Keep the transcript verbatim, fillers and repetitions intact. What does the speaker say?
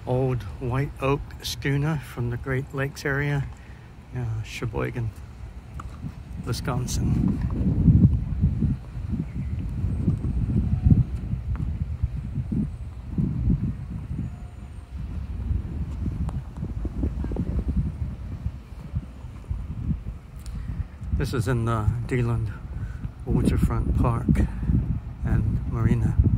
old white oak schooner from the Great Lakes area, uh, Sheboygan, Wisconsin. This is in the Deland Waterfront Park and Marina.